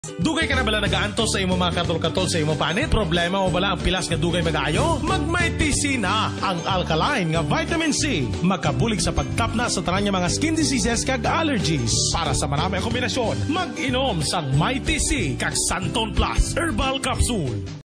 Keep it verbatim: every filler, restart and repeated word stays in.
Dugay ka na bala nagaantos sa imo mga katol-katol sa imo panit? Problema mo bala ang pilas nga dugay magayo? Magmay-T-C na ang alkaline nga vitamin C. Magkabulig sa pagtapna sa tanan nga mga skin diseases kag allergies. Para sa marami ang kombinasyon, mag-inom sang May-T-C kag Santon Plus Herbal Capsule.